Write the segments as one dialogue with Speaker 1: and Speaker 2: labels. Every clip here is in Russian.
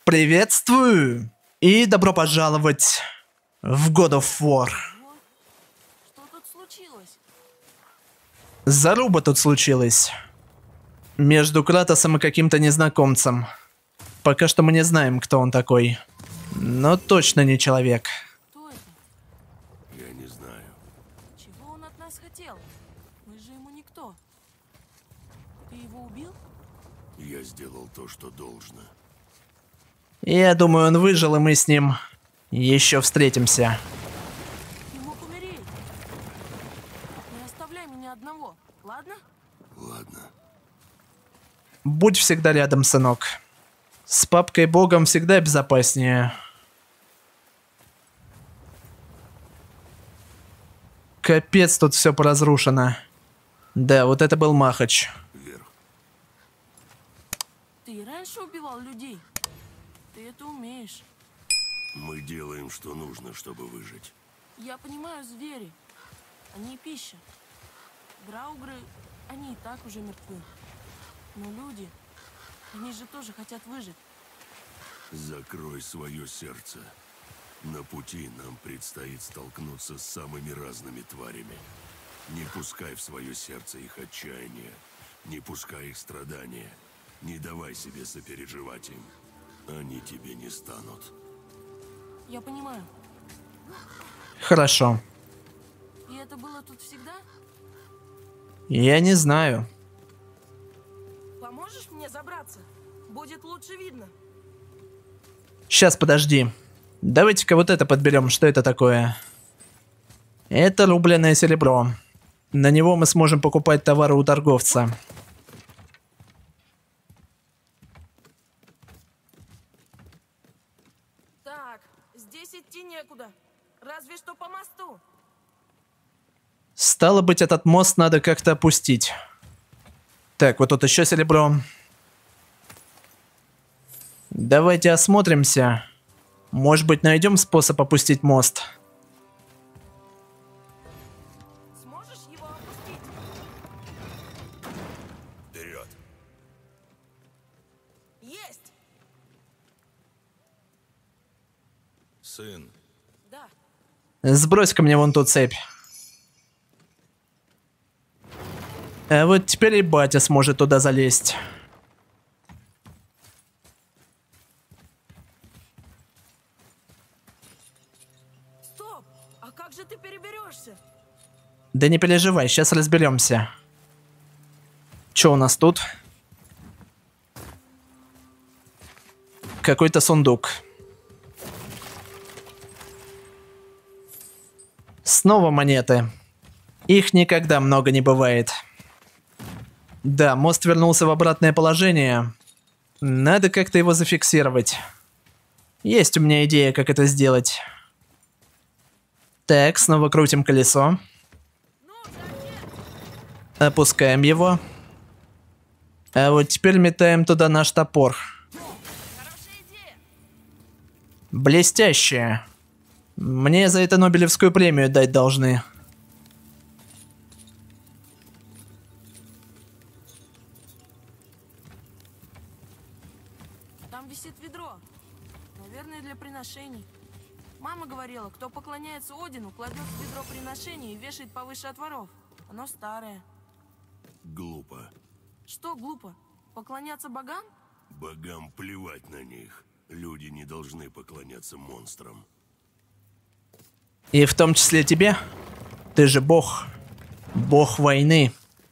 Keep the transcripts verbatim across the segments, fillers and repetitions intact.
Speaker 1: Приветствую и добро пожаловать в God of War.
Speaker 2: Что тут случилось?
Speaker 1: Заруба тут случилась. Между Кратосом и каким-то незнакомцем. Пока что мы не знаем, кто он такой. Но точно не человек.
Speaker 2: Кто это?
Speaker 3: Я не знаю.
Speaker 2: Чего он от нас хотел? Мы же ему никто. Ты его убил?
Speaker 3: Я сделал то, что должно.
Speaker 1: Я думаю, он выжил, и мы с ним еще встретимся.
Speaker 2: Ты мог умереть. Не оставляй меня одного, ладно?
Speaker 3: Ладно.
Speaker 1: Будь всегда рядом, сынок. С папкой Богом всегда безопаснее. Капец, тут все поразрушено. Да, вот это был Махач.
Speaker 3: Вверх.
Speaker 2: Ты и раньше убивал людей. Ты это умеешь.
Speaker 3: Мы делаем, что нужно, чтобы выжить.
Speaker 2: Я понимаю, звери. Они пища. Драугры, они и так уже мертвы. Но люди, они же тоже хотят выжить.
Speaker 3: Закрой свое сердце. На пути нам предстоит столкнуться с самыми разными тварями. Не пускай в свое сердце их отчаяние. Не пускай их страдания. Не давай себе сопереживать им. Они тебе не станут.
Speaker 2: Я понимаю.
Speaker 1: Хорошо.
Speaker 2: И это было тут всегда?
Speaker 1: Я не знаю.
Speaker 2: Поможешь мне забраться? Будет лучше видно.
Speaker 1: Сейчас, подожди. Давайте-ка вот это подберем. Что это такое? Это рубленное серебро. На него мы сможем покупать товары у торговца.
Speaker 2: Так, здесь идти некуда. Разве что по мосту.
Speaker 1: Стало быть, этот мост надо как-то опустить. Так, вот тут еще серебро. Давайте осмотримся. Может быть, найдем способ опустить мост.
Speaker 2: Сможешь его опустить?
Speaker 3: Вперед!
Speaker 2: Есть!
Speaker 3: Сын,
Speaker 2: Да.
Speaker 1: Сбрось ко мне вон ту цепь. А вот теперь и батя сможет туда залезть.
Speaker 2: Стоп! А как же ты переберешься?
Speaker 1: Да не переживай, сейчас разберемся. Что у нас тут? Какой-то сундук. Снова монеты. Их никогда много не бывает. Да, мост вернулся в обратное положение. Надо как-то его зафиксировать. Есть у меня идея, как это сделать. Так, снова крутим колесо. Опускаем его. А вот теперь метаем туда наш топор. Блестяще. Мне за это Нобелевскую премию дать должны.
Speaker 2: Там висит ведро. Наверное, для приношений. Мама говорила, кто поклоняется Одину, кладет в ведро приношений и вешает повыше от воров. Оно старое.
Speaker 3: глупо.
Speaker 2: Что глупо? Поклоняться богам?
Speaker 3: Богам плевать на них. Люди не должны поклоняться монстрам.
Speaker 1: И в том числе тебе? Ты же бог. Бог войны.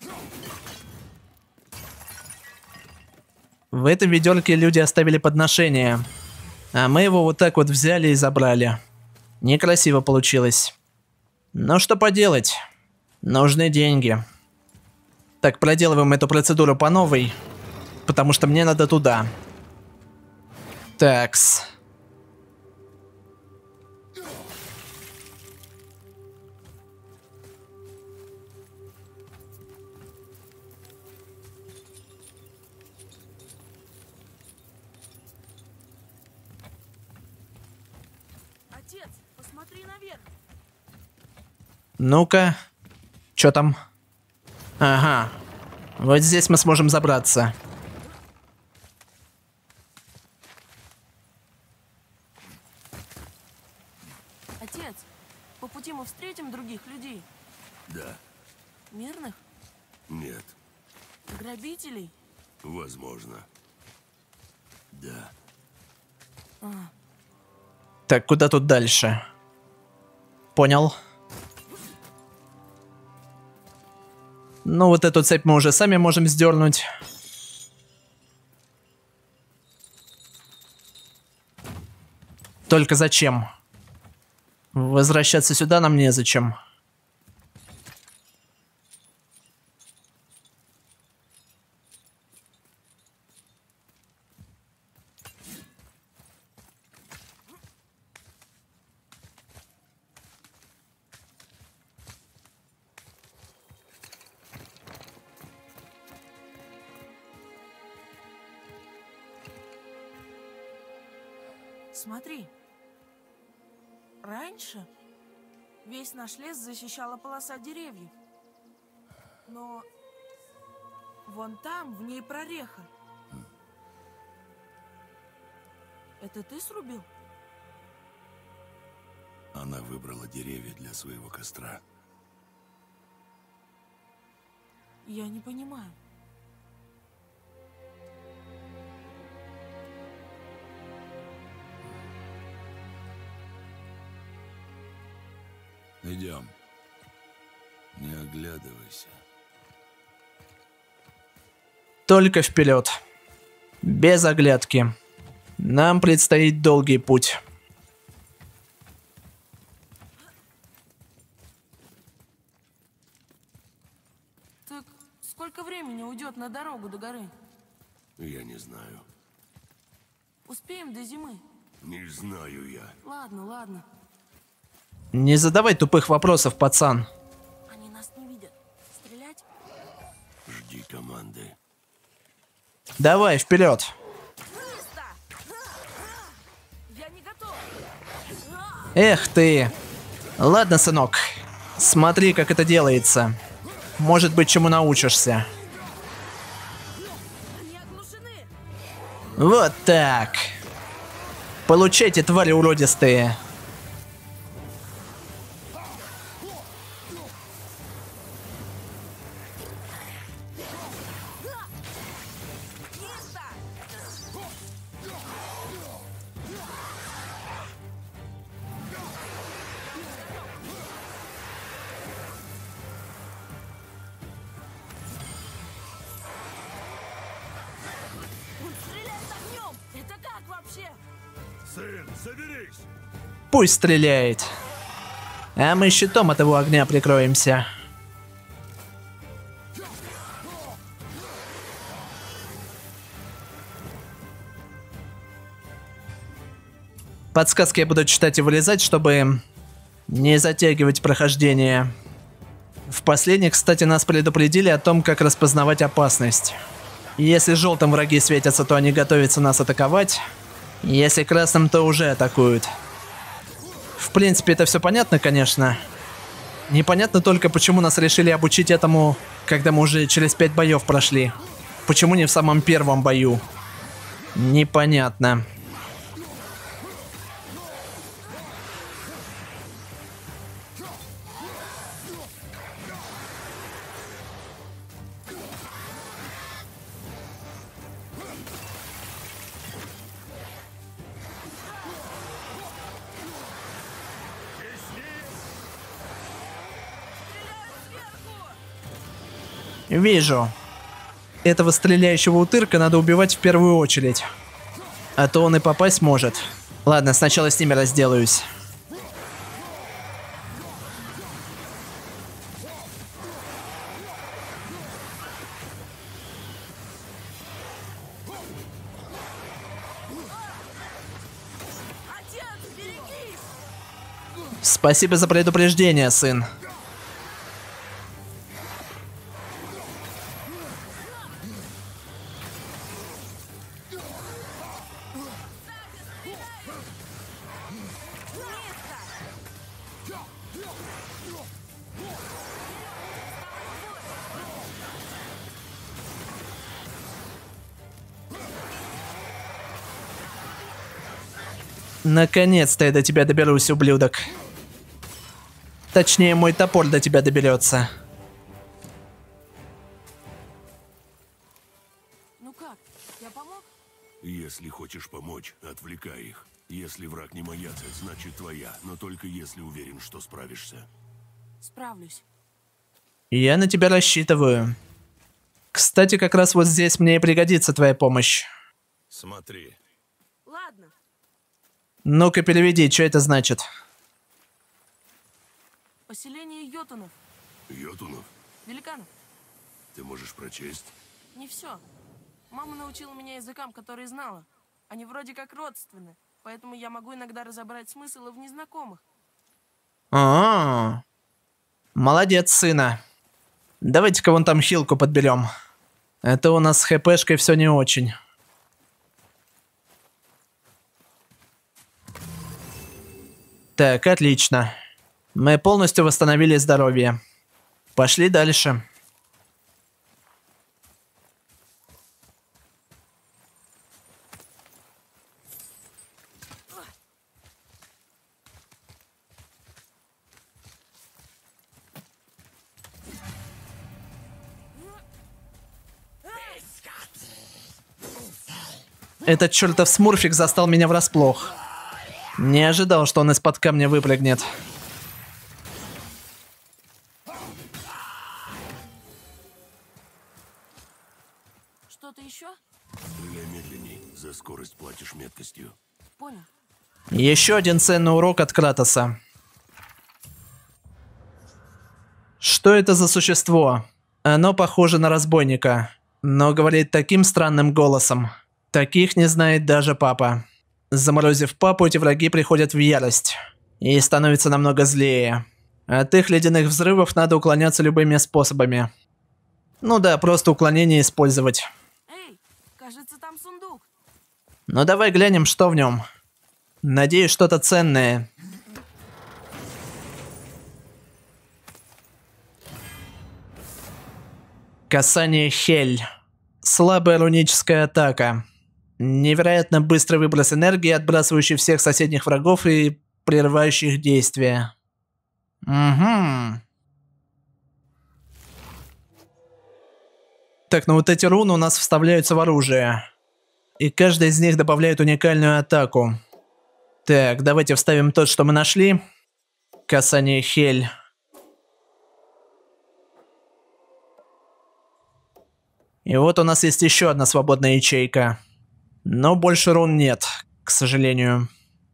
Speaker 1: В этом ведерке люди оставили подношение. А мы его вот так вот взяли и забрали. Некрасиво получилось. Но что поделать? Нужны деньги. Так, проделываем эту процедуру по новой. Потому что мне надо туда. Такс.
Speaker 2: Отец, посмотри наверх.
Speaker 1: Ну-ка. Чё там? Ага. Вот здесь мы сможем забраться.
Speaker 3: Нет,
Speaker 2: Грабителей?
Speaker 3: возможно. Да.
Speaker 1: Так, куда тут дальше? Понял. Ну, вот эту цепь мы уже сами можем сдернуть. Только зачем? Возвращаться сюда нам незачем.
Speaker 2: Смотри. Раньше весь наш лес защищала полоса деревьев. Но вон там, в ней прореха. Это ты срубил?
Speaker 3: Она выбрала деревья для своего костра.
Speaker 2: Я не понимаю.
Speaker 3: Идем. Не оглядывайся.
Speaker 1: Только вперед. Без оглядки. Нам предстоит долгий путь.
Speaker 2: Так сколько времени уйдет на дорогу до горы?
Speaker 3: Я не знаю.
Speaker 2: Успеем до зимы?
Speaker 3: Не знаю я.
Speaker 2: Ладно, ладно.
Speaker 1: Не задавай тупых вопросов, пацан.
Speaker 2: Они нас не видят. Стрелять?
Speaker 3: Жди команды.
Speaker 1: Давай, вперед.
Speaker 2: Быстро! Я не готов.
Speaker 1: Эх ты. Ладно, сынок. Смотри, как это делается. Может быть, чему научишься.
Speaker 2: Они оглушены.
Speaker 1: Вот так. Получайте, твари уродистые.
Speaker 2: Он стреляет огнем. Это как вообще?
Speaker 3: Сын, соберись!
Speaker 1: Пусть стреляет. А мы щитом от его огня прикроемся. Подсказки я буду читать и вырезать, чтобы не затягивать прохождение. В последних, кстати, нас предупредили о том, как распознавать опасность. Если желтым враги светятся, то они готовятся нас атаковать. Если красным, то уже атакуют. В принципе, это все понятно, конечно. Непонятно только, почему нас решили обучить этому, когда мы уже через пять боев прошли. Почему не в самом первом бою? Непонятно. Вижу. Этого стреляющего утырка надо убивать в первую очередь. А то он и попасть может. Ладно, сначала с ними разделаюсь.
Speaker 2: Отец, берегись!
Speaker 1: Спасибо за предупреждение, сын. Наконец-то я до тебя доберусь, ублюдок. Точнее, мой топор до тебя доберется.
Speaker 2: как? Я помог?
Speaker 3: Если хочешь помочь, отвлекай их. Если враг не моя цель, значит твоя, но только если уверен, что справишься.
Speaker 2: Справлюсь.
Speaker 1: Я на тебя рассчитываю. Кстати, как раз вот здесь мне и пригодится твоя помощь.
Speaker 3: Смотри.
Speaker 2: Ладно.
Speaker 1: Ну-ка переведи, что это значит?
Speaker 2: Поселение йотунов.
Speaker 3: Йотунов,
Speaker 2: Великанов.
Speaker 3: ты можешь прочесть?
Speaker 2: Не все. Мама научила меня языкам, которые знала. Они вроде как родственны, поэтому я могу иногда разобрать смысл и в незнакомых.
Speaker 1: А-а-а. Молодец, сына. Давайте-ка вон там хилку подберем. Это у нас с хпшкой все не очень. Так, отлично. Мы полностью восстановили здоровье. Пошли дальше. Этот чертов смурфик застал меня врасплох. Не ожидал, что он из-под камня выпрыгнет.
Speaker 2: Что-то еще?
Speaker 3: Стреляй медленней, за скорость платишь меткостью.
Speaker 2: Понял.
Speaker 1: Еще один ценный урок от Кратоса. Что это за существо? Оно похоже на разбойника, но говорит таким странным голосом. Таких не знает даже папа. Заморозив папу, эти враги приходят в ярость и становятся намного злее. От их ледяных взрывов надо уклоняться любыми способами. Ну да, просто уклонение использовать.
Speaker 2: Эй, кажется, там сундук.
Speaker 1: Ну давай глянем, что в нем. Надеюсь, что-то ценное. Касание Хель. Слабая руническая атака. Невероятно быстрый выброс энергии, отбрасывающий всех соседних врагов и прерывающий их действия. Угу. Так, ну вот эти руны у нас вставляются в оружие. И каждая из них добавляет уникальную атаку. Так, давайте вставим тот, что мы нашли. Касание Хель. И вот у нас есть еще одна свободная ячейка. Но больше рун нет, к сожалению.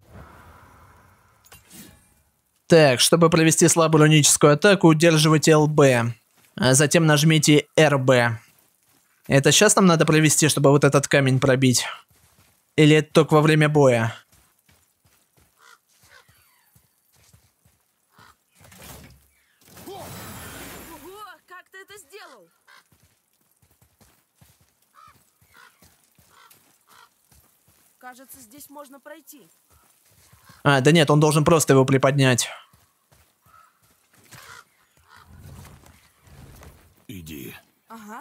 Speaker 1: Так, чтобы провести слабую руническую атаку, удерживайте эл бэ. А затем нажмите эр бэ. Это сейчас нам надо провести, чтобы вот этот камень пробить? Или это только во время боя?
Speaker 2: Ого, как ты это сделал? Кажется, здесь можно пройти.
Speaker 1: А, да нет, он должен просто его приподнять.
Speaker 3: Иди.
Speaker 2: Ага.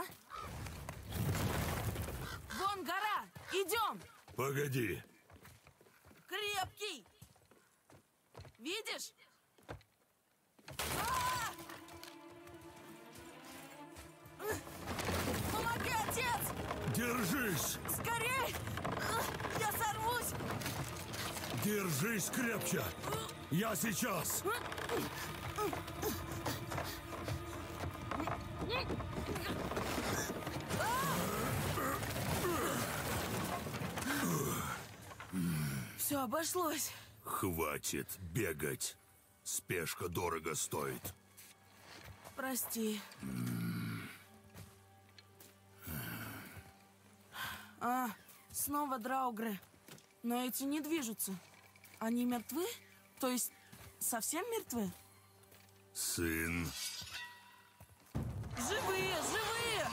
Speaker 2: Вон гора! Идем!
Speaker 3: Погоди.
Speaker 2: Крепкий! Видишь? А! Помоги, отец!
Speaker 3: Держись!
Speaker 2: Скорей! Я сорвусь!
Speaker 3: Держись крепче! Я сейчас!
Speaker 2: Все обошлось.
Speaker 3: Хватит бегать. Спешка дорого стоит.
Speaker 2: Прости. А, снова драугры. Но эти не движутся. Они мертвы? То есть, совсем мертвы?
Speaker 3: Сын.
Speaker 2: Живые, живые!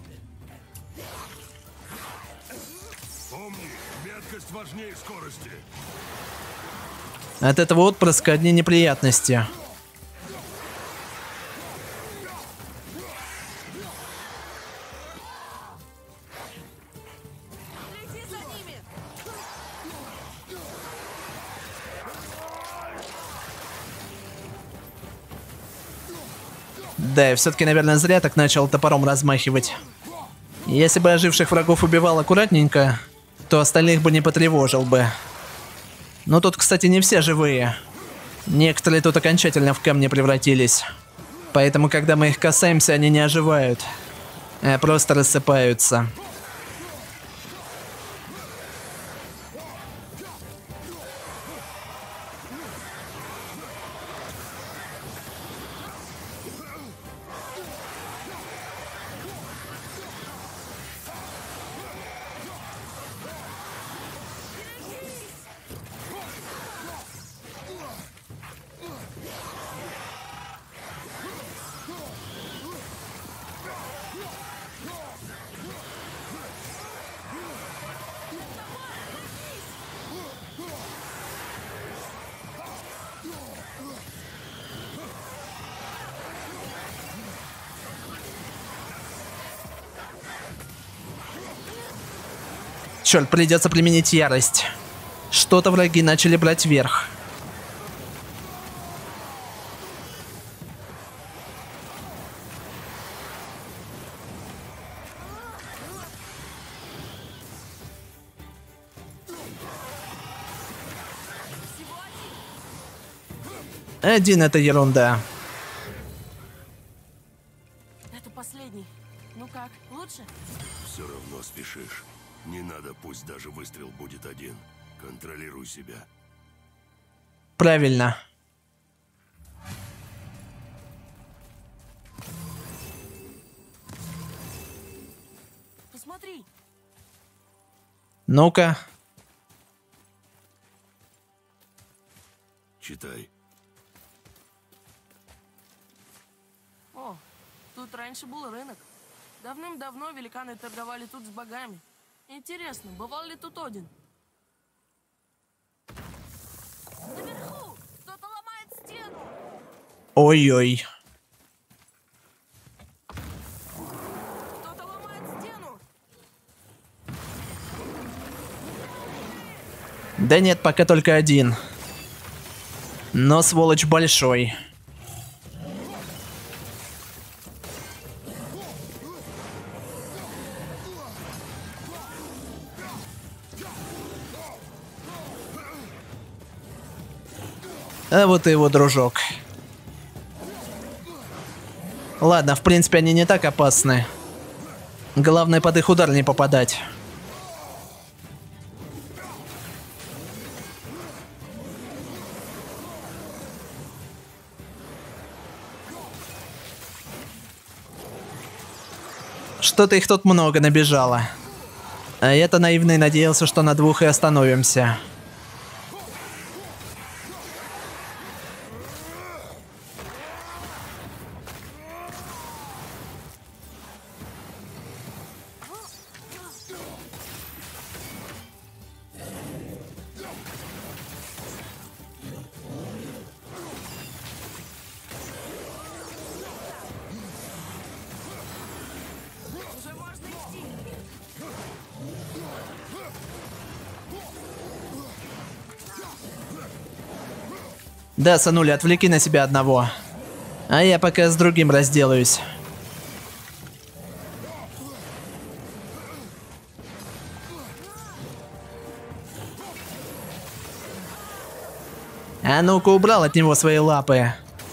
Speaker 3: Помни, меткость важнее скорости.
Speaker 1: От этого отпрыска одни неприятности.
Speaker 2: Лети за ними!
Speaker 1: Да, я все-таки, наверное, зря так начал топором размахивать. Если бы оживших врагов убивал аккуратненько, то остальных бы не потревожил бы. Но тут, кстати, не все живые. Некоторые тут окончательно в камни превратились. Поэтому, когда мы их касаемся, они не оживают, а просто рассыпаются. Черт, придется применить ярость. Что-то враги начали брать верх. Один — это ерунда.
Speaker 2: Это последний. Ну как, лучше?
Speaker 3: Все равно спешишь. Не надо, пусть даже выстрел будет один. Контролируй себя.
Speaker 1: Правильно.
Speaker 2: Посмотри.
Speaker 1: Ну-ка.
Speaker 3: Читай.
Speaker 2: О, тут раньше был рынок. Давным-давно великаны торговали тут с богами. Интересно, бывал ли тут Один? Наверху! Кто-то ломает стену!
Speaker 1: Ой-ой.
Speaker 2: Кто-то ломает стену!
Speaker 1: Да нет, пока только один. Но сволочь большой. А вот и его дружок. Ладно, в принципе, они не так опасны. Главное, под их удар не попадать. Что-то их тут много набежало. А я-то наивный надеялся, что на двух и остановимся.
Speaker 2: Уже можно идти!
Speaker 1: Да, сынуля, отвлеки на себя одного. А я пока с другим разделаюсь. А ну-ка, убрал от него свои лапы.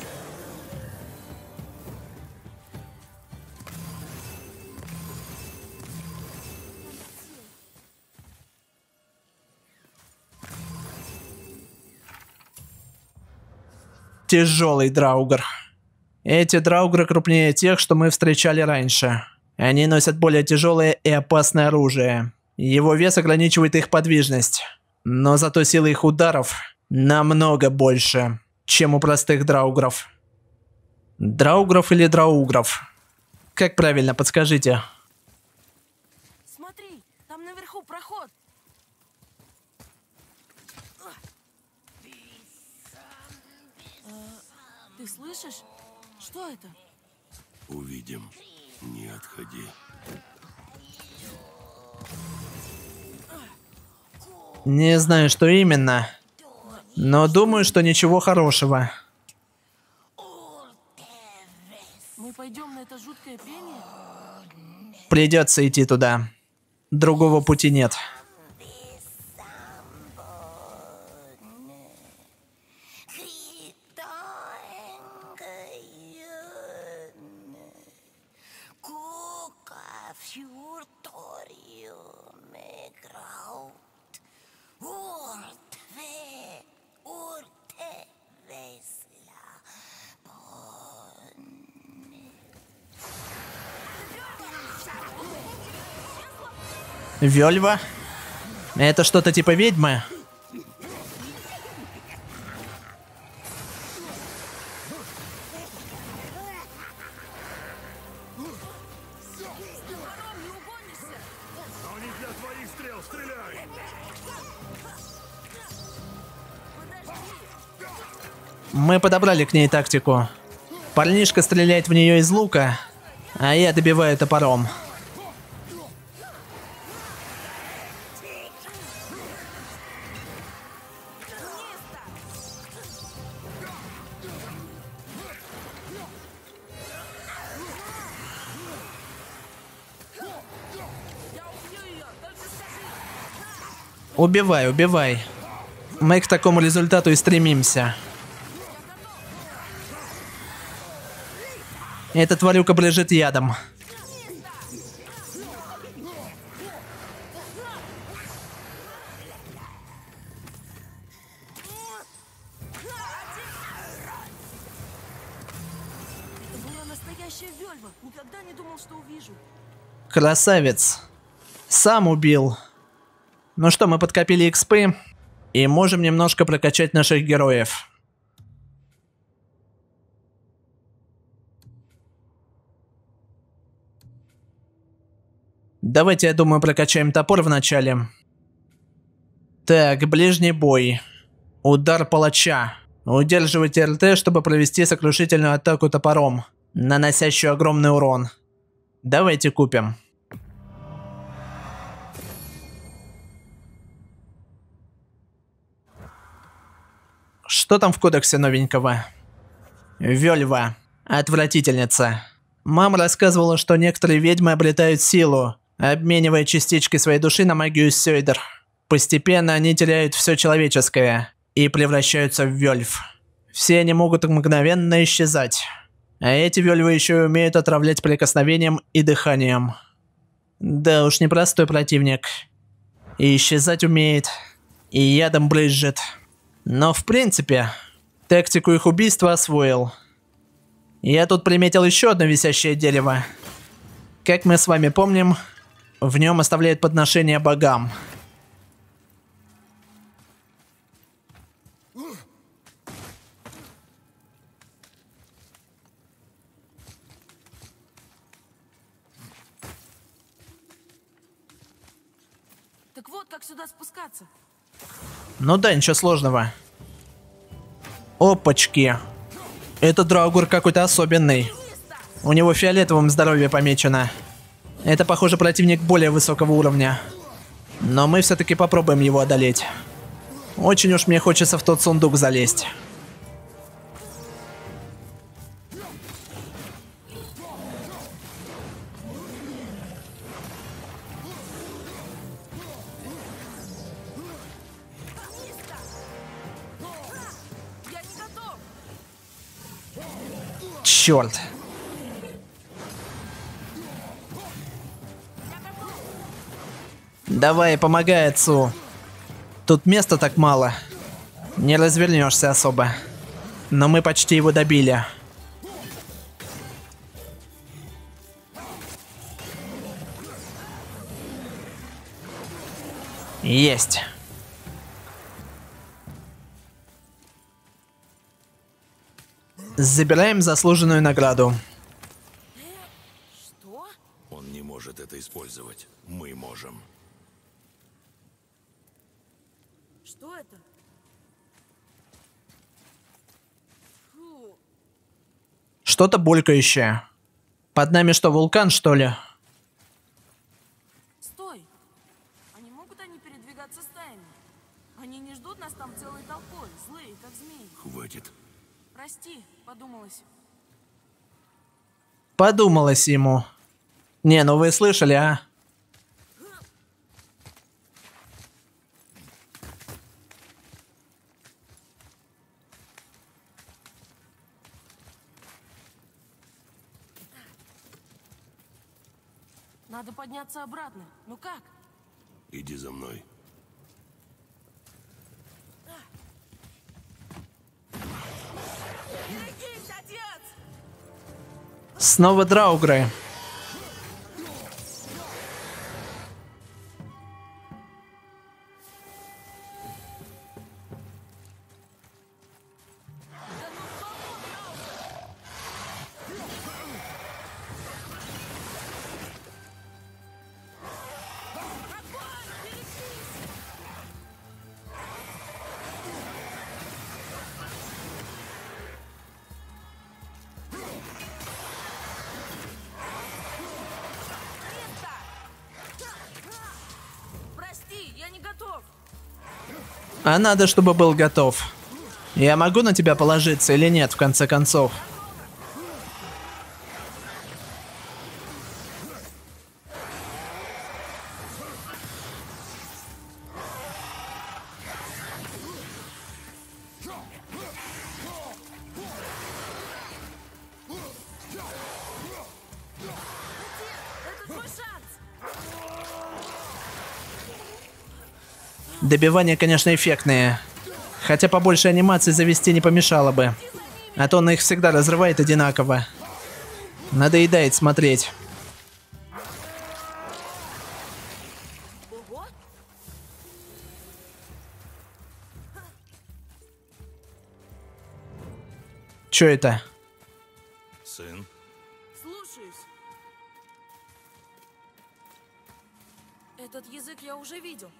Speaker 1: Тяжелый драугр. Эти драугры крупнее тех, что мы встречали раньше. Они носят более тяжелое и опасное оружие. Его вес ограничивает их подвижность. Но зато сила их ударов намного больше, чем у простых драугров. Драугров или драугров? Как правильно, подскажите.
Speaker 2: Смотри, там наверху проход. А, ты слышишь? Что это?
Speaker 3: Увидим. Не отходи.
Speaker 1: Не знаю, что именно, но думаю, что ничего хорошего.
Speaker 2: Мы пойдем на это жуткое пение?
Speaker 1: Придется идти туда. Другого пути нет. Вельва? Это что-то типа ведьмы? Мы подобрали к ней тактику. Парнишка стреляет в нее из лука, а я добиваю топором. Убивай, убивай. Мы к такому результату и стремимся. Эта тварюка брызжет ядом.
Speaker 2: Это была настоящая Вельва. Никогда не думал, что увижу.
Speaker 1: Красавец. Сам убил. Ну что, мы подкопили экспы и можем немножко прокачать наших героев. Давайте, я думаю, прокачаем топор вначале. Так, ближний бой. Удар палача. Удерживайте эр тэ, чтобы провести сокрушительную атаку топором, наносящую огромный урон. Давайте купим. Что там в кодексе новенького? Вельва. Отвратительница. Мама рассказывала, что некоторые ведьмы обретают силу, обменивая частички своей души на магию Сёйдер. Постепенно они теряют все человеческое и превращаются в вельв. Все они могут мгновенно исчезать. А эти вельвы еще и умеют отравлять прикосновением и дыханием. Да уж, непростой противник. И исчезать умеет, и ядом брызжет. Но в принципе, тактику их убийства освоил. Я тут приметил еще одно висящее дерево. Как мы с вами помним, в нем оставляют подношения богам.
Speaker 2: Так вот, как сюда спускаться.
Speaker 1: Ну да, ничего сложного. Опачки. Этот Драугр какой-то особенный. У него фиолетовым здоровье помечено. Это, похоже, противник более высокого уровня. Но мы все-таки попробуем его одолеть. Очень уж мне хочется в тот сундук залезть. Черт. Давай, помогай отцу. Тут места так мало. Не развернешься особо. Но мы почти его добили. Есть. Забираем заслуженную награду.
Speaker 2: Что?
Speaker 3: Он не может это использовать. Мы можем.
Speaker 2: Что это? Фу.
Speaker 1: Что-то булькающее. Под нами что, вулкан, что ли?
Speaker 2: Стой! А не могут они передвигаться стаями? Они не ждут нас там целой толпой, злые, как змеи.
Speaker 3: Хватит.
Speaker 2: Прости, подумалось.
Speaker 1: Подумалось ему. Не, ну вы слышали, а?
Speaker 2: Надо подняться обратно. Ну как?
Speaker 3: Иди за мной.
Speaker 2: Берегись, отец!
Speaker 1: Снова драугры.
Speaker 2: Прости, я не готов.
Speaker 1: А надо, чтобы был готов. Я могу на тебя положиться или нет, в конце концов?
Speaker 2: Это твой шанс.
Speaker 1: Добивания, конечно, эффектные. Хотя побольше анимаций завести не помешало бы. А то он их всегда разрывает одинаково. Надоедает смотреть.
Speaker 2: Ого!
Speaker 1: Чё это?
Speaker 3: Сын,
Speaker 2: Слушаюсь. Этот язык я уже видел.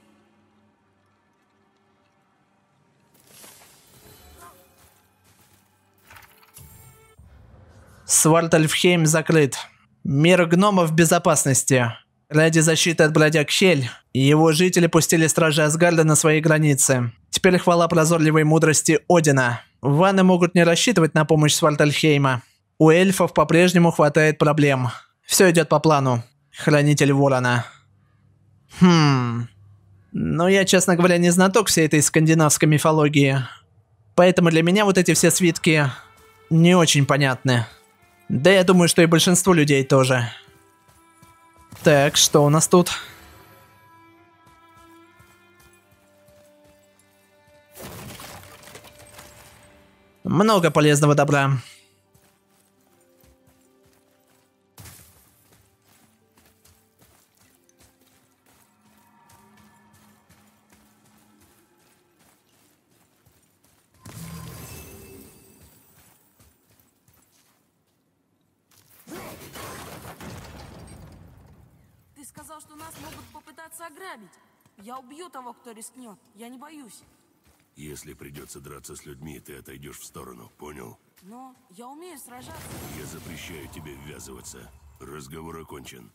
Speaker 1: Свартальфхейм закрыт. Мир гномов в безопасности. Ради защиты от бродяг Хель, его жители пустили стражи Асгарда на свои границы. Теперь хвала прозорливой мудрости Одина. Ванны могут не рассчитывать на помощь Свартальфхейма. У эльфов по-прежнему хватает проблем. Все идет по плану. Хранитель Ворона. Хм... Но я, честно говоря, не знаток всей этой скандинавской мифологии. Поэтому для меня вот эти все свитки не очень понятны. Да я думаю, что и большинству людей тоже. Так, что у нас тут? Много полезного добра.
Speaker 2: Ты сказал, что нас могут попытаться ограбить. Я убью того, кто рискнет. Я не боюсь.
Speaker 3: если придется драться с людьми, ты отойдешь в сторону, понял?
Speaker 2: Но я умею сражаться.
Speaker 3: Я запрещаю тебе ввязываться. Разговор окончен.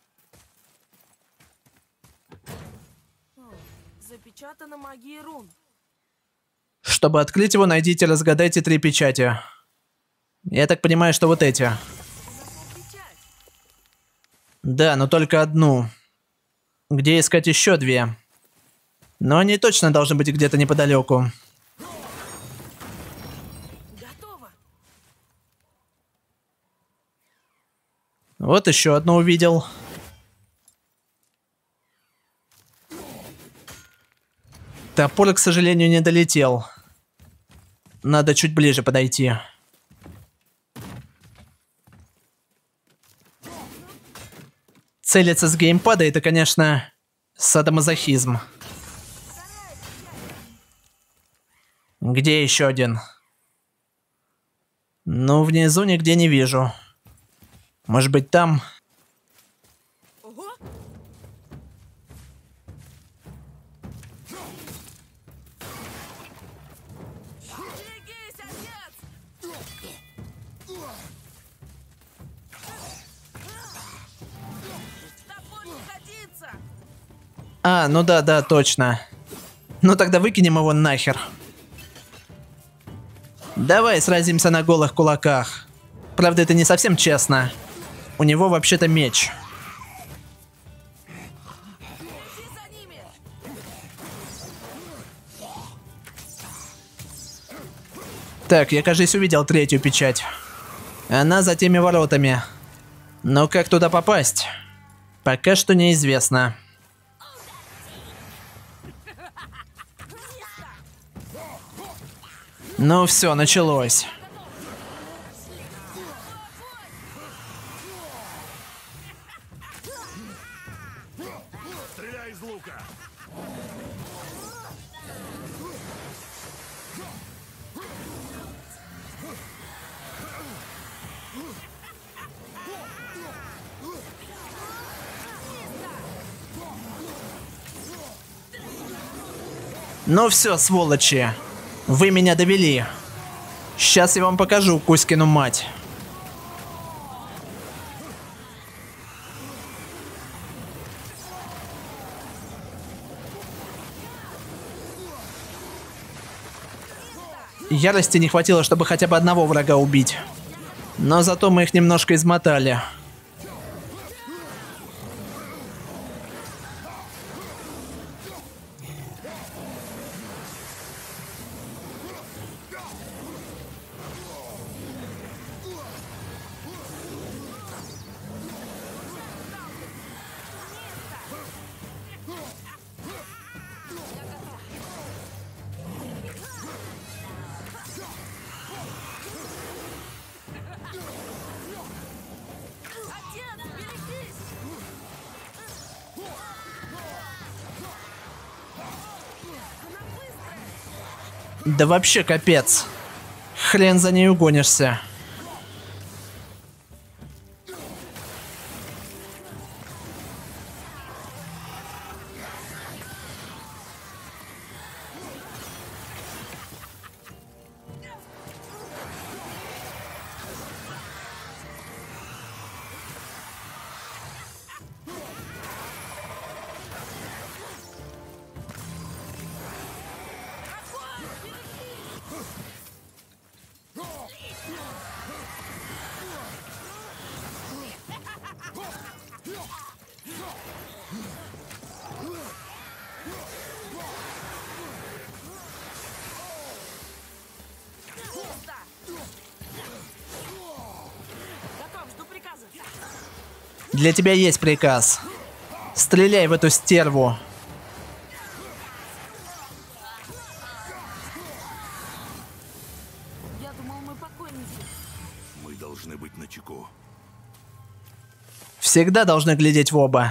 Speaker 2: О, запечатана магией рун.
Speaker 1: Чтобы открыть его, найдите и разгадайте три печати. Я так понимаю, что вот эти.
Speaker 2: Печать.
Speaker 1: Да, но только одну. Где искать еще две? Но они точно должны быть где-то неподалеку.
Speaker 2: Готово.
Speaker 1: Вот еще одну увидел. Топор, к сожалению, не долетел. Надо чуть ближе подойти. Целиться с геймпада — это, конечно, садомазохизм. Где еще один? Ну, внизу нигде не вижу. Может быть, там?
Speaker 2: Ого! Берегись, отец! Топор не годится!
Speaker 1: А, ну да, да, точно. Ну тогда выкинем его нахер. Давай сразимся на голых кулаках. Правда, это не совсем честно. У него вообще-то меч. Так, я, кажется, увидел третью печать. Она за теми воротами. Но как туда попасть? Пока что неизвестно. Ну все, началось.
Speaker 3: Стреляй из лука!
Speaker 1: Ну все, сволочи. Вы меня довели. Сейчас я вам покажу Кузькину мать. Ярости не хватило, чтобы хотя бы одного врага убить. Но зато мы их немножко измотали. Да вообще капец. Хрен за ней угонишься. Для тебя есть приказ. Стреляй в эту стерву.
Speaker 2: Я думал, мы покойники.
Speaker 3: Мы должны быть начеку.
Speaker 1: Всегда должны глядеть в оба.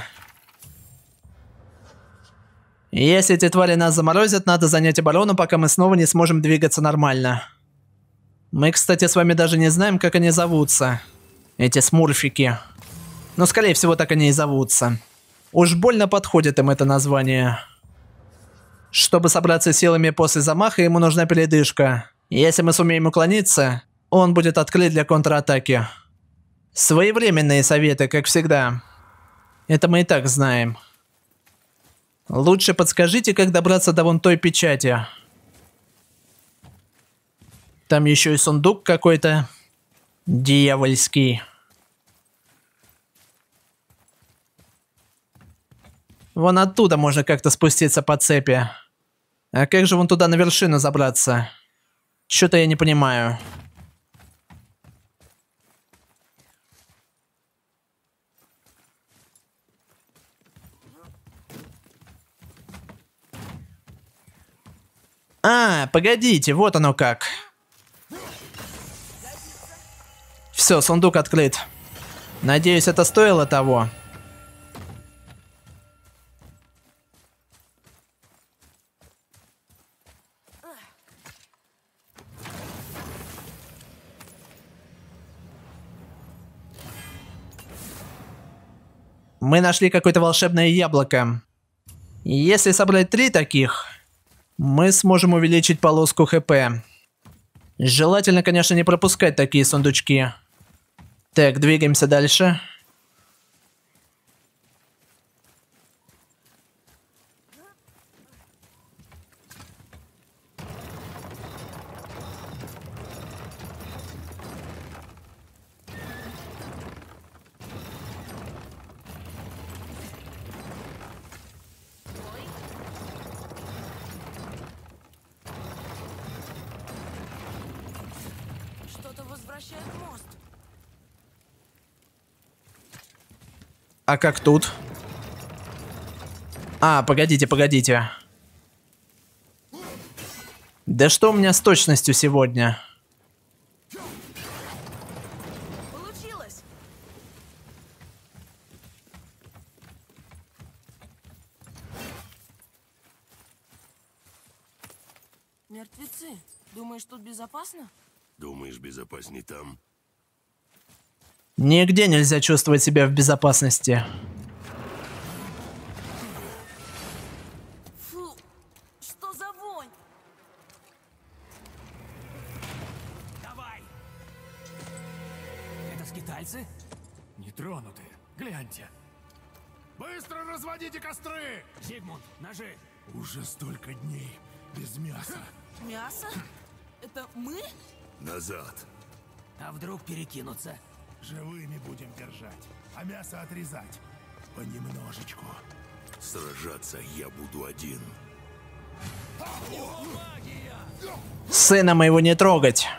Speaker 1: Если эти твари нас заморозят, надо занять оборону, пока мы снова не сможем двигаться нормально. Мы, кстати, с вами даже не знаем, как они зовутся. Эти смурфики. Но, скорее всего, так они и зовутся. Уж больно подходит им это название. Чтобы собраться силами после замаха, ему нужна передышка. Если мы сумеем уклониться, он будет открыт для контратаки. Своевременные советы, как всегда. Это мы и так знаем. Лучше подскажите, как добраться до вон той печати. Там еще и сундук какой-то дьявольский. Вон оттуда можно как-то спуститься по цепи. А как же вон туда на вершину забраться? Чё-то я не понимаю. А, погодите, вот оно как. Все, сундук открыт. Надеюсь, это стоило того. Мы нашли какое-то волшебное яблоко. Если собрать три таких, мы сможем увеличить полоску хп. Желательно, конечно, не пропускать такие сундучки. Так, двигаемся дальше. А как тут? А, погодите, погодите. Да что у меня с точностью сегодня?
Speaker 2: Получилось! Мертвецы. Думаешь, тут безопасно?
Speaker 3: Думаешь, безопасней там?
Speaker 1: Нигде нельзя чувствовать себя в безопасности.
Speaker 2: Фу, что за вонь?
Speaker 4: Давай! Это скитальцы? Нетронутые. Гляньте.
Speaker 5: Быстро разводите костры!
Speaker 4: Зигмунд, ножи.
Speaker 5: Уже столько дней без мяса.
Speaker 2: Мясо? Это мы?
Speaker 3: Назад.
Speaker 4: А вдруг перекинутся?
Speaker 5: Живыми будем держать, а мясо отрезать. Понемножечку.
Speaker 3: Сражаться я буду один.
Speaker 1: Сына моего не трогать.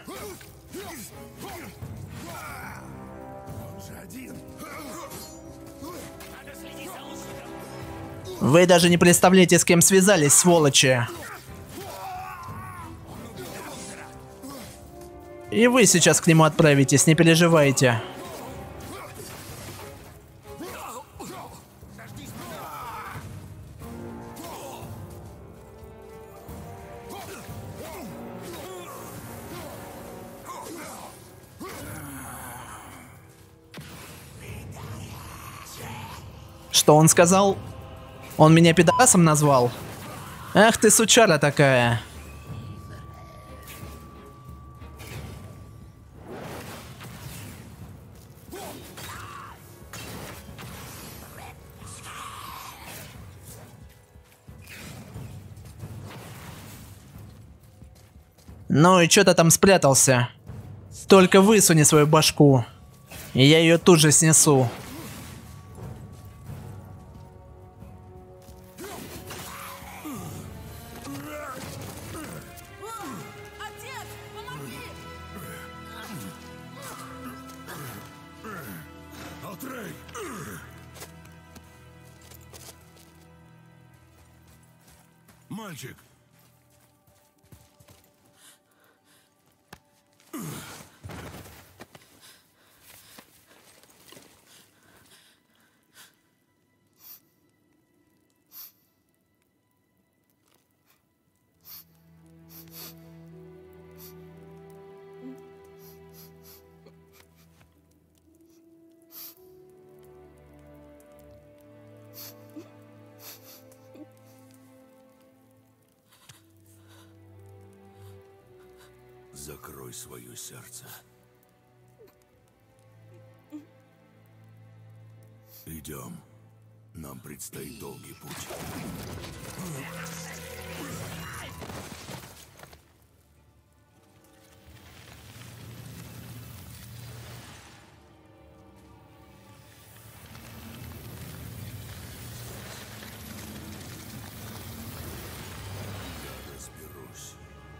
Speaker 5: Он же один.
Speaker 1: Вы даже не представляете, с кем связались, сволочи. И вы сейчас к нему отправитесь, не переживайте. Что он сказал? Он меня пидорасом назвал? Ах ты сучара такая. Ну и чё ты там спрятался? Только высуни свою башку, и я ее тут же снесу.
Speaker 2: Отец, помоги!
Speaker 3: Атрей! Мальчик! Закрой свое сердце. Идем. Нам предстоит долгий путь. Я разберусь.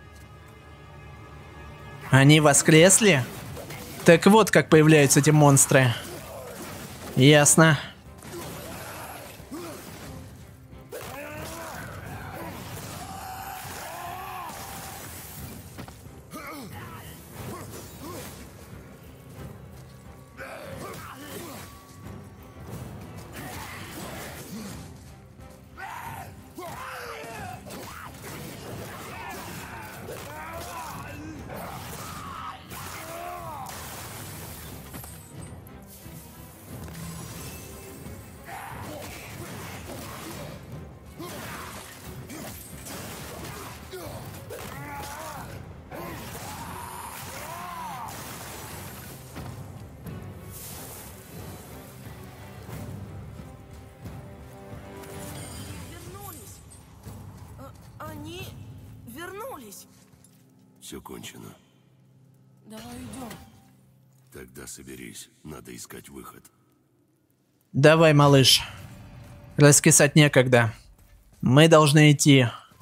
Speaker 1: Они воскресли? Так вот как появляются эти монстры. Ясно.
Speaker 2: Вернулись. А, они вернулись.
Speaker 3: Все кончено.
Speaker 2: Давай идем.
Speaker 3: Тогда соберись. Надо искать выход.
Speaker 1: Давай, малыш. Раскисать некогда. Мы должны идти.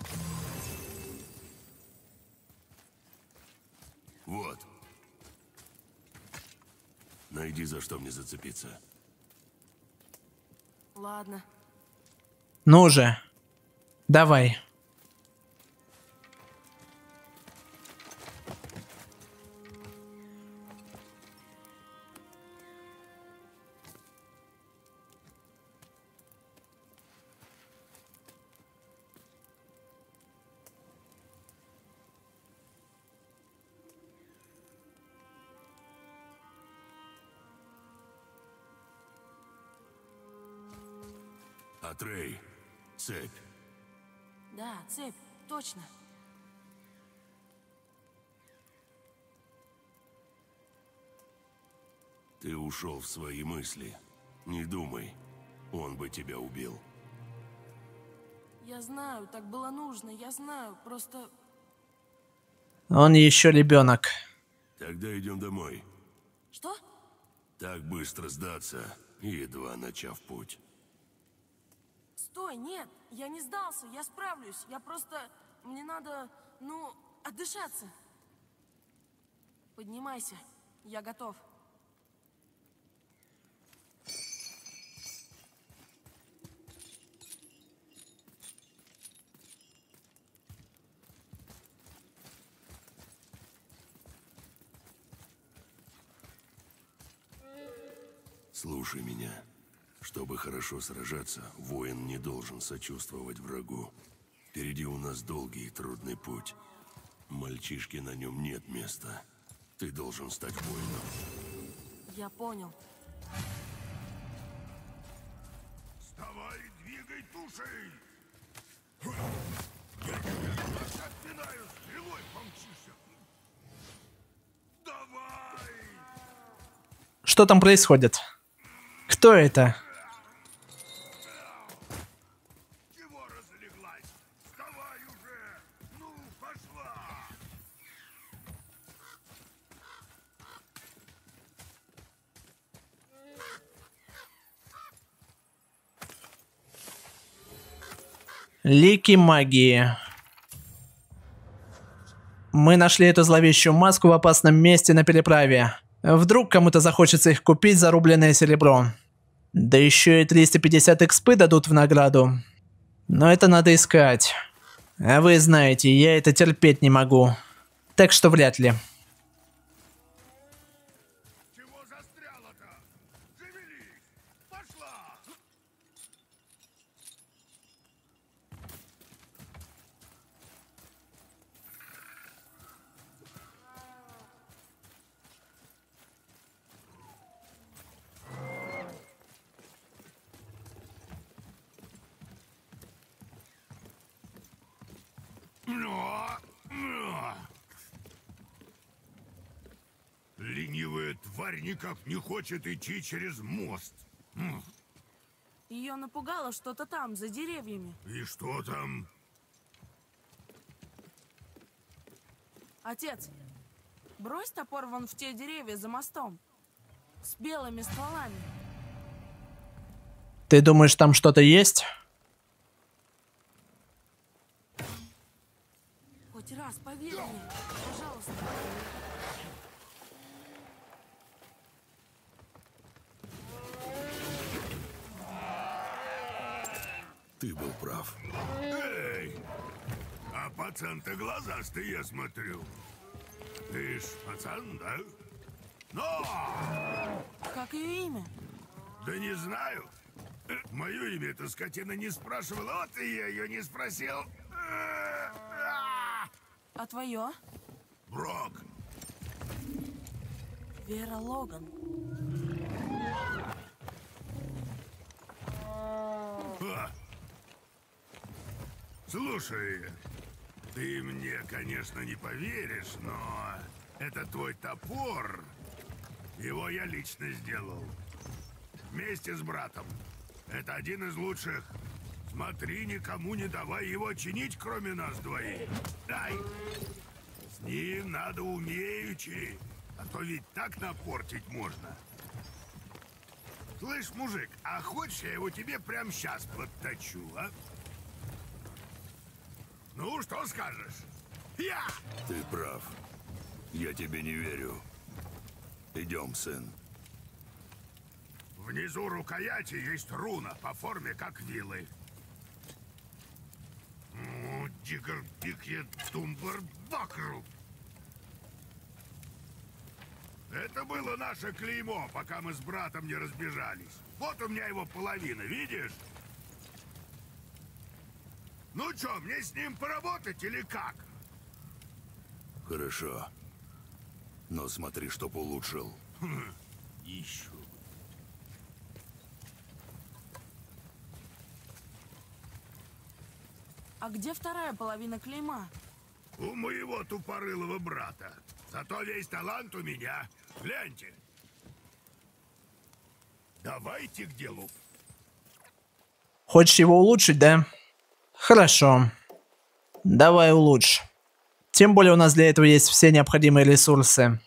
Speaker 3: Вот. Найди, за что мне зацепиться.
Speaker 2: Ладно.
Speaker 1: Ну же. Давай.
Speaker 3: Атрей, цепь.
Speaker 2: Да, цепь, точно.
Speaker 3: Ты ушел в свои мысли. Не думай, он бы тебя убил.
Speaker 2: Я знаю, так было нужно, я знаю, просто...
Speaker 1: Он еще ребенок.
Speaker 3: Тогда идем домой.
Speaker 2: Что?
Speaker 3: Так быстро сдаться, едва начав путь.
Speaker 2: Стой, нет, я не сдался, я справлюсь. Я просто... Мне надо, ну, отдышаться. Поднимайся, я готов.
Speaker 3: Слушай меня. Чтобы хорошо сражаться, воин не должен сочувствовать врагу. Впереди у нас долгий и трудный путь. Мальчишке на нем нет места. Ты должен стать воином.
Speaker 2: Я понял.
Speaker 5: Вставай и двигай тушей! Я тебя отпинаю, стрелой помчишься! Давай!
Speaker 1: Что там происходит? Кто это?
Speaker 5: Чего разлеглась? Вставай уже! Ну, пошла!
Speaker 1: Лики магии. Мы нашли эту зловещую маску в опасном месте на переправе. Вдруг кому-то захочется их купить за рубленное серебро. Да еще и триста пятьдесят экспы дадут в награду. Но это надо искать. А вы знаете, я это терпеть не могу. Так что вряд ли.
Speaker 5: Чего застряла-то? Завелись! Пошла! Ленивая тварь никак не хочет идти через мост. М,
Speaker 2: Ее напугало что-то там, за деревьями.
Speaker 5: И что там?
Speaker 2: Отец, брось топор вон в те деревья за мостом. С белыми стволами.
Speaker 1: Ты думаешь, там что-то есть?
Speaker 2: Хоть раз поверь мне, пожалуйста.
Speaker 3: Ты был прав.
Speaker 5: Эй! А пацан-то глазастый, я смотрю. Ты ж пацан, да? Но!
Speaker 2: Как ее имя?
Speaker 5: Да не знаю. Э, Мое имя эта скотина не спрашивала, вот и я ее не спросил. Э, а!
Speaker 2: А твое?
Speaker 5: Брок.
Speaker 2: Вера Логан.
Speaker 5: А. Слушай, ты мне, конечно, не поверишь, но это твой топор. Его я лично сделал. Вместе с братом. Это один из лучших. Смотри, никому не давай его чинить, кроме нас двоих. Дай. С ним надо умеючи, а то ведь так напортить можно. Слышь, мужик, а хочешь, я его тебе прямо сейчас подточу, а? Ну, что скажешь? Я!
Speaker 3: Ты прав. Я тебе не верю. Идем, сын.
Speaker 5: Внизу рукояти есть руна по форме как вилы. О, Дигар Бикье Тумбар Бакру. Это было наше клеймо, пока мы с братом не разбежались. Вот у меня его половина, видишь? Ну чё, мне с ним поработать или как?
Speaker 3: Хорошо. Но смотри, чтоб улучшил.
Speaker 5: Хм, ищу.
Speaker 2: А где вторая половина клейма?
Speaker 5: У моего тупорылого брата. Зато весь талант у меня. Гляньте. Давайте к делу.
Speaker 1: Хочешь его улучшить, да? Хорошо. Давай улучшь. Тем более у нас для этого есть все необходимые ресурсы.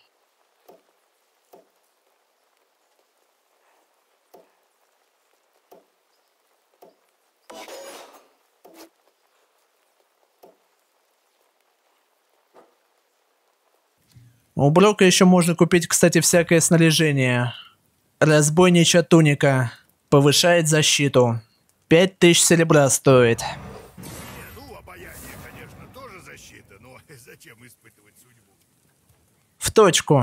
Speaker 1: У Брока еще можно купить, кстати, всякое снаряжение. Разбойничья туника. Повышает защиту. Пять тысяч серебра стоит.
Speaker 5: Ну, обаяние, конечно, тоже защита, но зачем испытывать судьбу?
Speaker 1: В точку.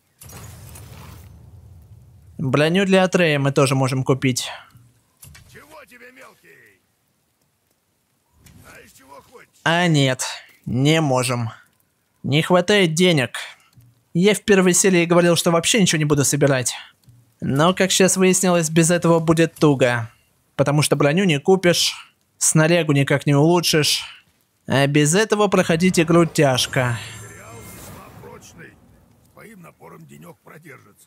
Speaker 1: Броню для Атрея мы тоже можем купить.
Speaker 5: Чего тебе, мелкий? А из чего хочешь?
Speaker 1: А нет, не можем. Не хватает денег. Я в первой серии говорил, что вообще ничего не буду собирать. Но, как сейчас выяснилось, без этого будет туго. Потому что броню не купишь, снарягу никак не улучшишь. А без этого проходить игру тяжко.
Speaker 5: Материал весьма прочный. С твоим напором денек продержится.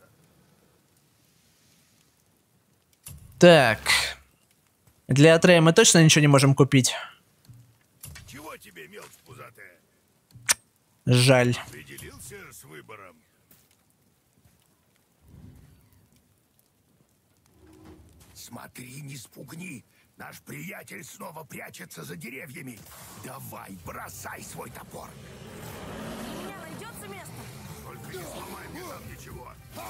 Speaker 1: Так. Для Атрея мы точно ничего не можем купить?
Speaker 5: Чего тебе, мелочь пузатая?
Speaker 1: Жаль.
Speaker 5: Ты делился с выбором? Смотри, не спугни. Наш приятель снова прячется за деревьями. Давай, бросай свой топор.
Speaker 2: У меня найдется место?
Speaker 5: Только не сломай мне там ничего.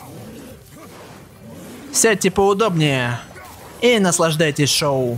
Speaker 1: Сядьте поудобнее и наслаждайтесь шоу.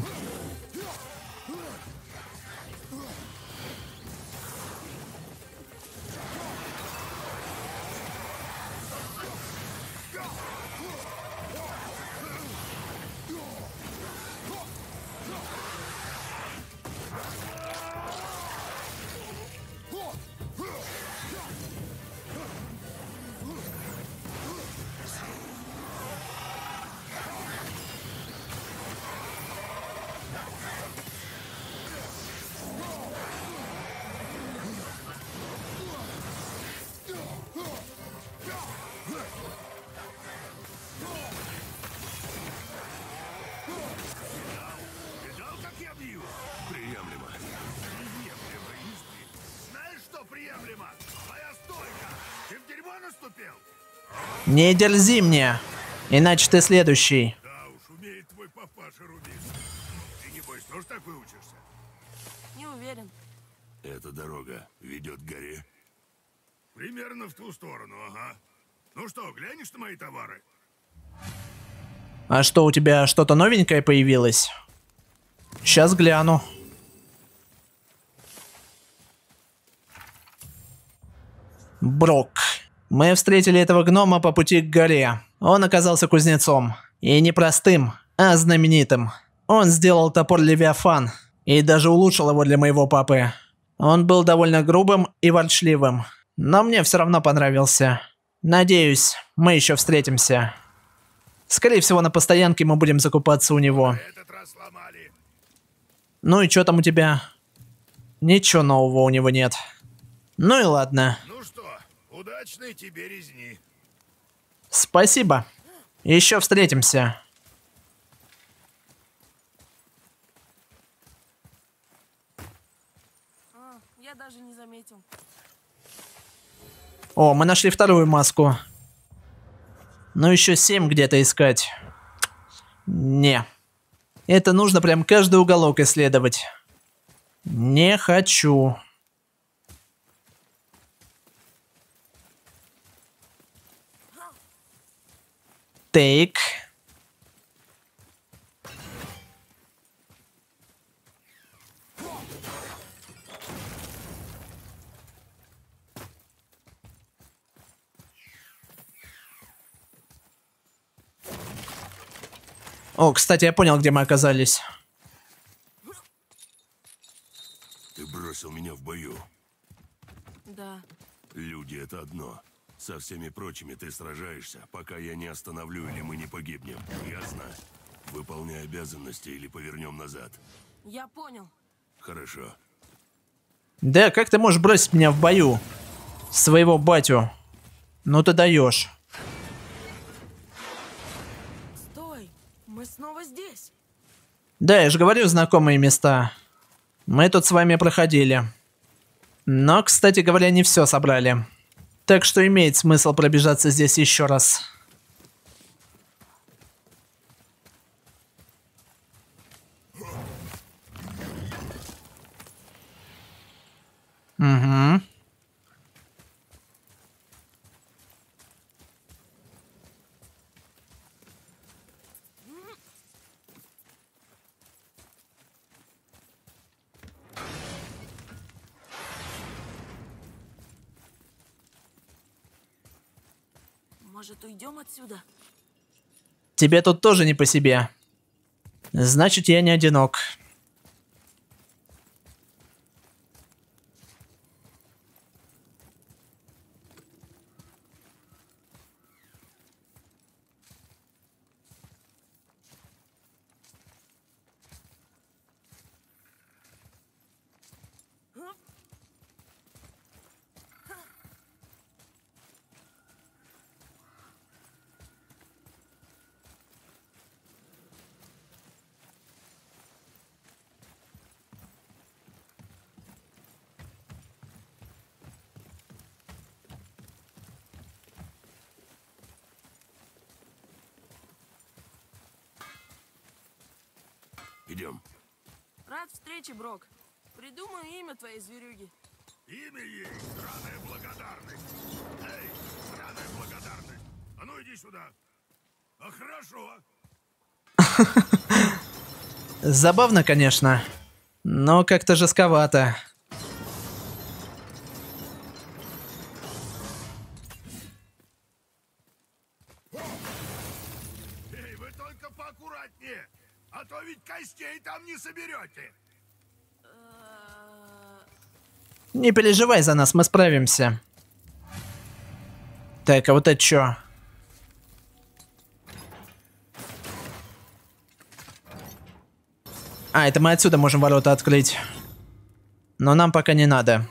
Speaker 5: Видал, как я бью?
Speaker 3: Приемлемо.
Speaker 5: Приемлемо, Иски. Знаешь, что приемлемо? Твоя стойка. Ты в дерьмо наступил?
Speaker 1: Не дерзи мне, иначе ты следующий.
Speaker 5: Да уж, умеет твой папаша рубить. Ты, небось, тоже так выучишься?
Speaker 2: Не уверен.
Speaker 3: Эта дорога ведет к горе.
Speaker 5: Примерно в ту сторону, ага. Ну что, глянешь на мои товары?
Speaker 1: А что, у тебя что-то новенькое появилось? Сейчас гляну. Брок. Мы встретили этого гнома по пути к горе. Он оказался кузнецом. И не простым, а знаменитым. Он сделал топор Левиафан. И даже улучшил его для моего папы. Он был довольно грубым и ворчливым. Но мне все равно понравился. Надеюсь, мы еще встретимся. Скорее всего, на постоянке мы будем закупаться у него.
Speaker 5: Этот раз сломали.
Speaker 1: Ну и что там у тебя? Ничего нового у него нет. Ну и ладно.
Speaker 5: Ну что, удачной тебе резни.
Speaker 1: Спасибо. Еще встретимся.
Speaker 2: А, я даже не заметил.
Speaker 1: О, мы нашли вторую маску. Ну еще семь где-то искать. Не. Это нужно прям каждый уголок исследовать. Не хочу. Тейк. О, кстати, я понял, где мы оказались.
Speaker 3: Ты бросил меня в бою.
Speaker 2: Да.
Speaker 3: Люди — это одно. Со всеми прочими ты сражаешься, пока я не остановлю или мы не погибнем. Ясно? Выполняй обязанности или повернем назад.
Speaker 2: Я понял.
Speaker 3: Хорошо.
Speaker 1: Да, как ты можешь бросить меня в бою? Своего батю. Ну ты даешь.
Speaker 2: Стой! Мы снова здесь.
Speaker 1: Да, я же говорю, знакомые места. Мы тут с вами проходили. Но, кстати говоря, не все собрали. Так что имеет смысл пробежаться здесь еще раз. Угу.
Speaker 2: Может, уйдем отсюда?
Speaker 1: Тебе тут тоже не по себе. Значит, я не одинок.
Speaker 3: Идем.
Speaker 2: Рад встрече, Брок. Придумаю имя твоей зверюги.
Speaker 5: Имя ей — сраная благодарность. Эй, сраная благодарность. А ну иди сюда. А хорошо.
Speaker 1: Забавно, конечно. Но как-то жестковато.
Speaker 5: Эй, вы только поаккуратнее. А то ведь костей там не соберете.
Speaker 1: Не переживай за нас, мы справимся. Так, а вот это чё? А, это мы отсюда можем ворота открыть. Но нам пока не надо.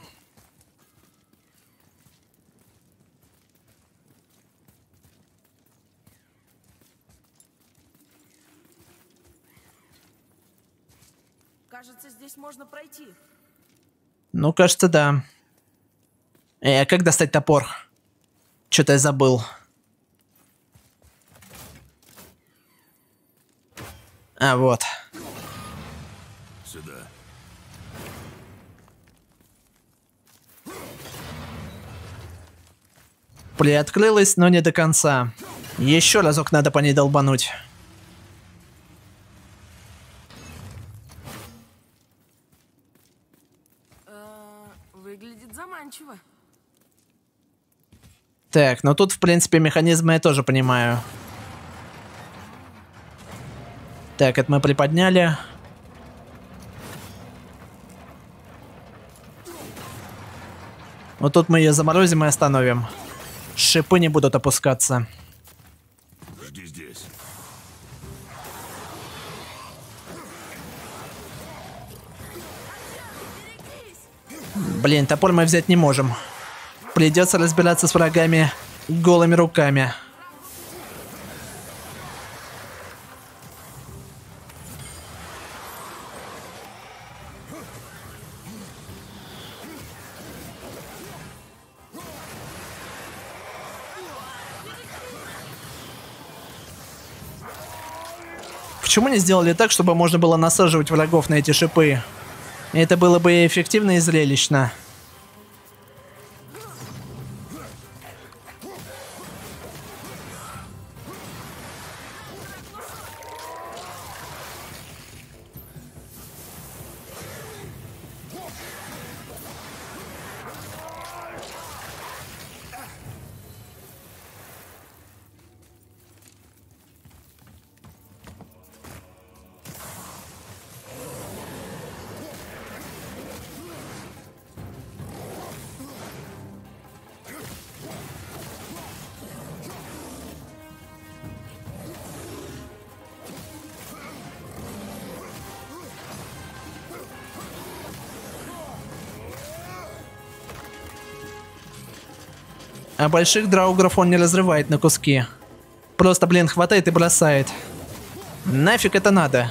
Speaker 2: Кажется, здесь можно пройти.
Speaker 1: Ну, кажется, да. Эй, а как достать топор? Чё-то я забыл. А, вот.
Speaker 3: Сюда.
Speaker 1: Приоткрылась, но не до конца. Еще разок надо по ней долбануть.
Speaker 2: Э, выглядит заманчиво.
Speaker 1: Так, ну тут, в принципе, механизмы я тоже понимаю. Так, это мы приподняли. Вот тут мы ее заморозим и остановим. Шипы не будут опускаться.
Speaker 3: Жди здесь.
Speaker 1: Блин, топор мы взять не можем. Придется разбираться с врагами голыми руками. Почему не сделали так, чтобы можно было насаживать врагов на эти шипы? Это было бы и эффективно, и зрелищно. А больших драугров он не разрывает на куски. Просто, блин, хватает и бросает. Нафиг это надо?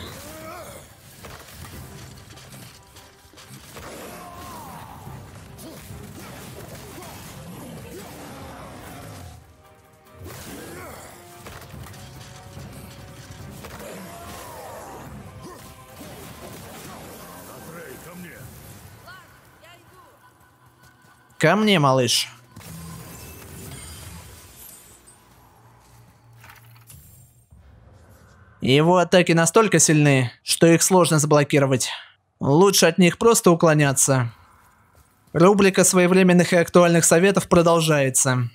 Speaker 5: Атрей, ко мне.
Speaker 1: Ко мне, малыш. Его атаки настолько сильны, что их сложно заблокировать. Лучше от них просто уклоняться. Рубрика своевременных и актуальных советов продолжается.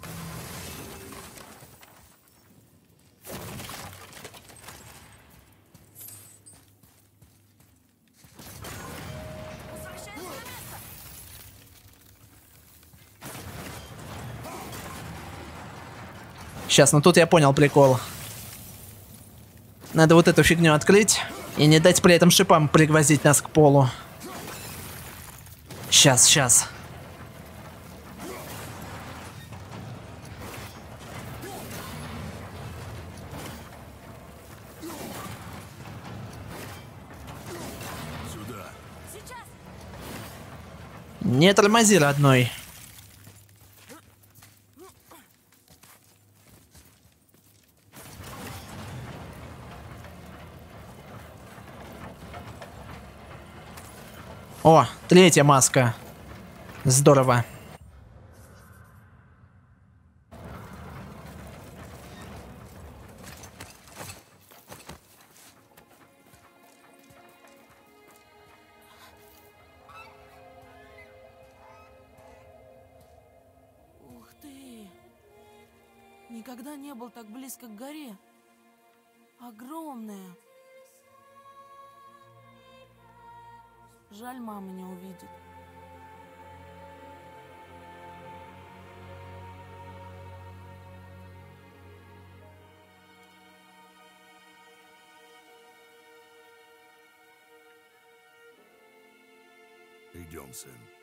Speaker 1: Сейчас, ну тут я понял прикол. Надо вот эту фигню открыть и не дать при этом шипам пригвоздить нас к полу. Сейчас, сейчас.
Speaker 3: Сюда.
Speaker 1: Не тормози, родной. О, третья маска. Здорово.
Speaker 2: Ух ты! Никогда не был так близко к горе. Огромная. Жаль, мама не увидит.
Speaker 3: Идем, сын.